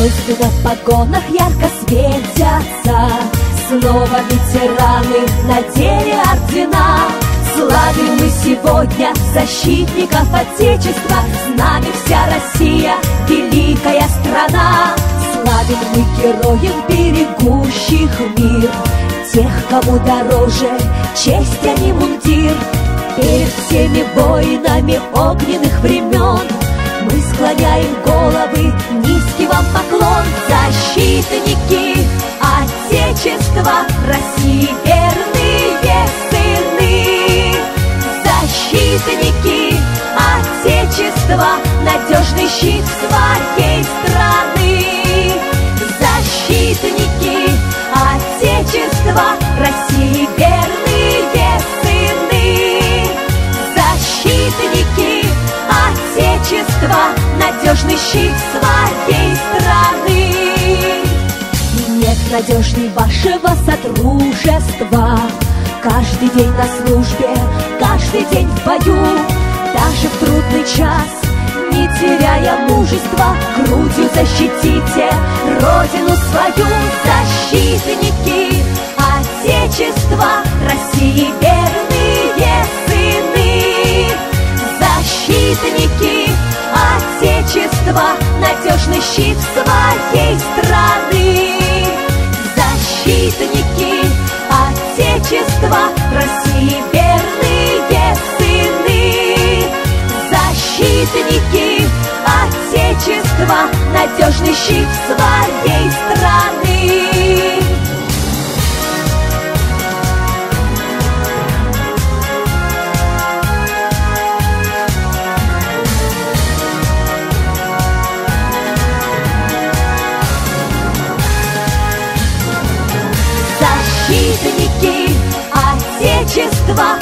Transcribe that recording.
Звезды на погонах ярко светятся, снова ветераны надели ордена. Славим мы сегодня защитников Отечества, с нами вся Россия, великая страна. Славим мы героев, берегущих мир, тех, кому дороже честь, а не мундир. Перед всеми воинами огненных времен мы склоняем головы, низкий вам поклон. Защитники Отечества России, верные сыны. Защитники Отечества, надежный щит своей страны. Защитники Отечества России, верные сыны. Защитники Отечества, надежный щит своей страны. Нет надежней вашего содружества. Каждый день на службе, каждый день в бою, даже в трудный час, не теряя мужества, грудью защитите Родину свою. Защитники Отечества России, верные сыны. Защитники Отечества, надежный щит своей страны. Защитники Отечества России, верные сыны. Защитники Отечества, надежный щит своей страны. Защитники Отечества